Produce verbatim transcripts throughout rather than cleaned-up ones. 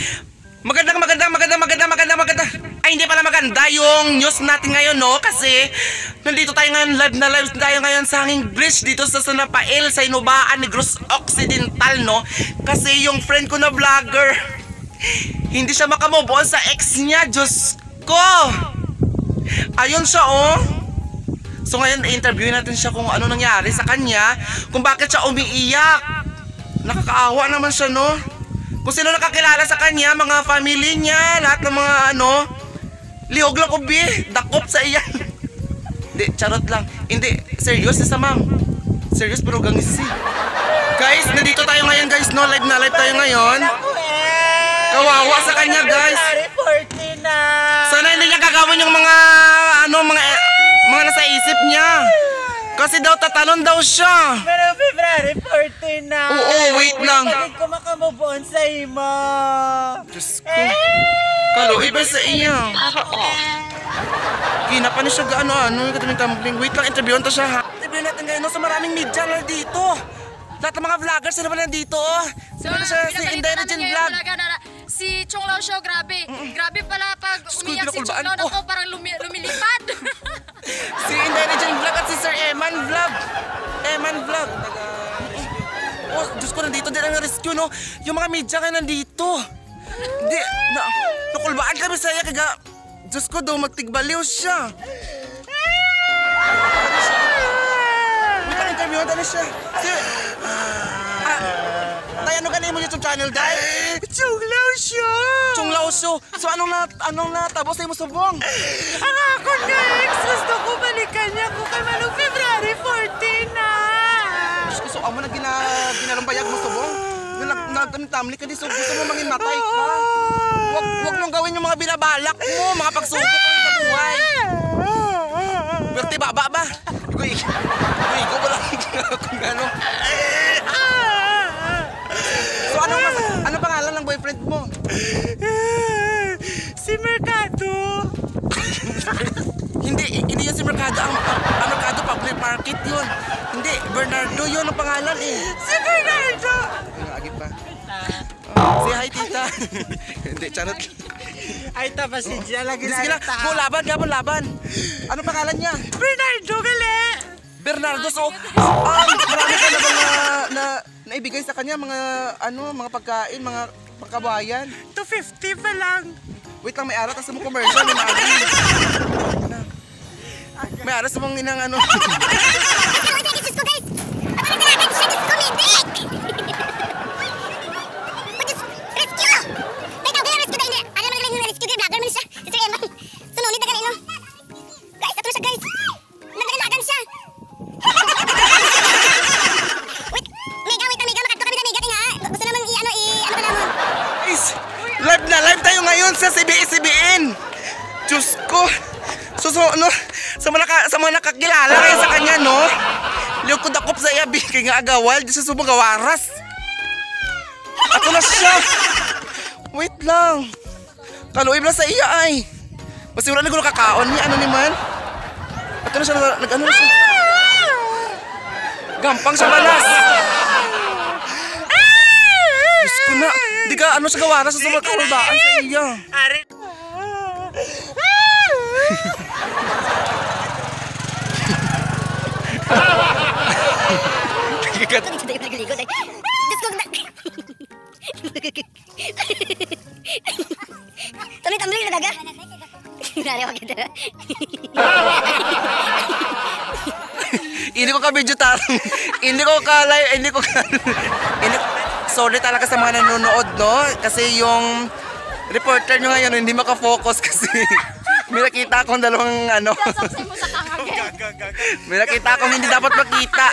Magandang, magandang, magandang, magandang, magandang, magandang. Ay, hindi pala maganda yung news natin ngayon, no? Kasi nandito tayo ngayon, live na live tayo ngayon sa hanging bridge dito sa Sanapail, sa Inubaan, Negros Occidental, no? Kasi yung friend ko na vlogger, hindi siya makamove on sa ex niya, Diyos ko! Ayun siya, oh. So ngayon, i-interviewin natin siya kung ano nangyari sa kanya, kung bakit siya umiiyak. Nakakaawa naman siya, no? Kung sino nakakilala sa kanya, mga family niya, lahat ng mga ano, lihog lang ubi, dakop sa iyan. Hindi, charot lang. Hindi, serious sa ma'am. Serious pero gangisi. Guys, nandito tayo ngayon guys, no? Live na live tayo ngayon. Kawawa sa kanya guys. Sana hindi niya gagawin yung mga, ano, mga, mga nasa isip niya. Kasi daw tatalon daw siya. Pero February fourteen na. Oo, wait lang. Bakit ko makamove on sa imo? Diyos ko. Kaluoy ba sa iya? Kina pa niya siya gaano ano yung kataming tumbling. Wait lang, interviewin to siya ha. Interviewin natin ngayon no, sa maraming media na dito. Lahat ng mga vloggers sila pala nandito. Sino na siya? Si Intelligent Vlog. Si Chong Lao Show, grabe. Grabe pala pag umiyak si Chong Lao, ako parang lumi lumilipad. Si Intelligent Vlog at si Sir Eman Vlog. Eman Vlog. Oh, Diyos ko, nandito din ang rescue, no? Yung mga media kayo nandito. Hindi, na, nakulbaan kami sa iya, kaga, Diyos ko, daw magtigbaliw siya. May pang-interview, dali siya. Si, ah, tayo, ano ganin mo YouTube channel, dahil? Chong Lao Show! Chong Lao Show. So, anong na, anong natapos sa imo subong? Ang ako na ex, gusto ko balikan niya ko kay Manong February fourteen na. So, amo na gina, ginalambayag mo subong? Nagtamli ka di, so gusto mo mangin matay ka? Wag, wag mong gawin yung mga binabalak mo, mga pagsupok mo sa buhay. Berti ba, ba, ba? Igo, igo, igo ba lang kung gano'n? So, ano, ano pangalan ng boyfriend mo? Si Mercado. Hindi, hindi yan si Mercado. Ang, ang, ang Mercado Public Market yun. Hindi, Bernardo yun ang pangalan eh. Si Bernardo! Yung agit pa. Oh, say hi, tita. Hindi, charot. Ay, tapos si Gia lagi Sige lang, go laban, laban, laban. Ano pangalan niya? Bernardo, gali! Bernardo, so, um, marami ka na ba na, na, naibigay sa kanya, mga, ano, mga pagkain, mga pagkabayan? two fifty pa lang. Wait lang, may arat sa mong commercial, may nagi. May arat sa mong inang, ano. Live na live tayo ngayon sa C B S C B N. Diyos ko. So, so no, sa mga, naka, sa mga nakakilala kayo sa kanya, no? Liyo ko dakop sa iya, kay nga agawal, di sa subong gawaras. Ako na siya. Wait lang. Kaluoy ba sa iya ay? Basta wala na gulo kakaon niya, ano ni man? Ato na siya, nag-ano na siya. Gampang siya balas. Diyos ko na. Di ka ano sa gawaras sa subong kaulbaan sa iya. Tuloy-tuloy na daga. Nari ako kita. Hindi ko ka-video tarang. Hindi ko ka-live. Hindi ko ka... Hindi ko... Sorry talaga sa mga nanonood, no? Kasi yung reporter nyo ngayon hindi makafocus kasi may nakita akong dalawang ano. May nakita akong hindi dapat makita.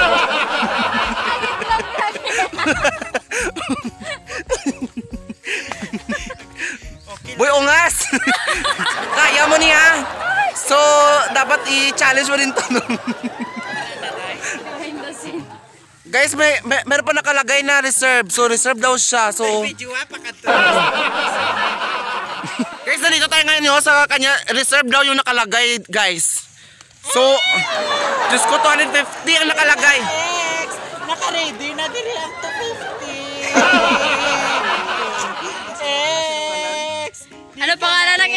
Boy, ungas! Kaya mo niya. So, dapat i-challenge mo rin to. Guys, may, may meron pa nakalagay na reserve. So, reserve daw siya. So, guys, nandito tayo ngayon yun sa kanya. Reserve daw yung nakalagay, guys. So, Diyos ko, two fifty ang nakalagay. Naka-ready na din ang two fifty.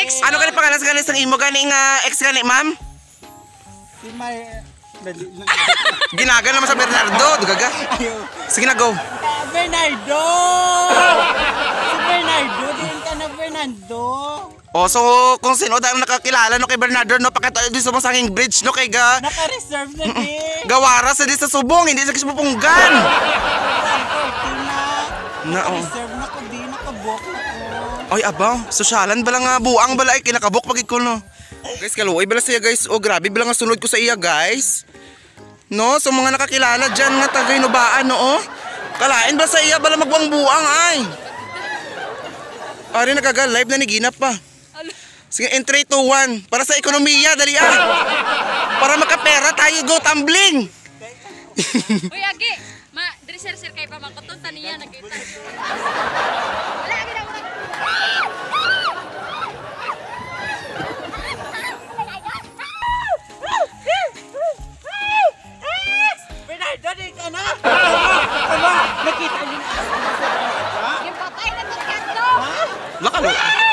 ex Ano mo? gani pangalan sa ganis ng imo gani nga ex gani, ma'am? Si May... Dali lang. Ginagan naman sa Bernardo, dugaga. Ayaw. Sige na, go. Ah, Bernardo! Si Bernardo, din ka na Fernando. Oh, so kung sino dahil nakakilala no kay Bernardo no pakita di sa Sanging Bridge no kay ga Naka-reserve na din. Gawara sa di sa subong, hindi sa kisupunggan. fourteen na. Na, oh. Naka-reserve na ko din, nakabook na ko. Ay, abaw, sosyalan bala nga buang bala ay kinakabok pag ikul no. Guys, kaluoy bala siya guys. Oh, grabe bala nga sunod ko sa iya guys. No, so mga nakakilala dyan nga tagay nubaan no oh. Kalain ba sa iya bala magbuang-buang ay. Ari nagaga live na ni Ginap pa. Sige, in three, two, one. Para sa ekonomiya, dali ah. Para makapera tayo, go tumbling. Uy, Agi! Ma, diri sir-sir kay pamangkoton taniya nagkita. Bernardo, din ka na. Tama, nakita niyo na. Yung patay na to kanto. Lakalo.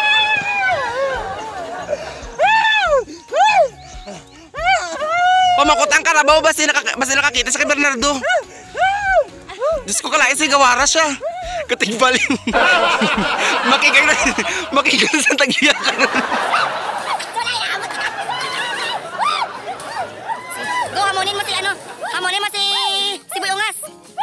Pamakot ang karabaw basi nakaka basi nakakita sa kay Bernardo. Diyos ko kalain si Gawara siya. Katigbalin. Makikay na makikay na sa tagiya ka. Go, hamunin mo si ano? Hamunin mo si... Si Buyongas.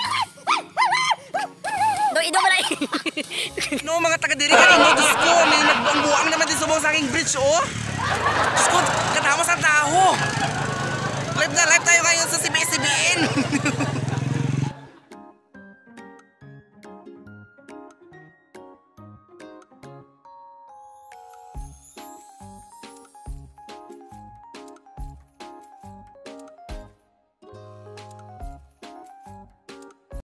Do, ido mo na eh. No, mga taga-diri ka no, Diyos ko, may nagbuang-buang naman din sa buong Sanging Bridge, oh. Diyos ko, katama sa taho. Live na live tayo ngayon sa C B S C B N.